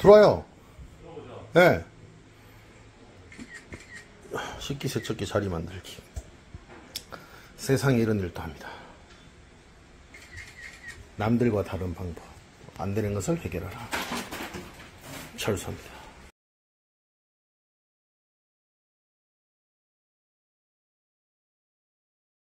들어와요. 예. 네. 식기세척기 자리 만들기. 세상에 이런 일도 합니다. 남들과 다른 방법. 안 되는 것을 해결하라. 철수합니다.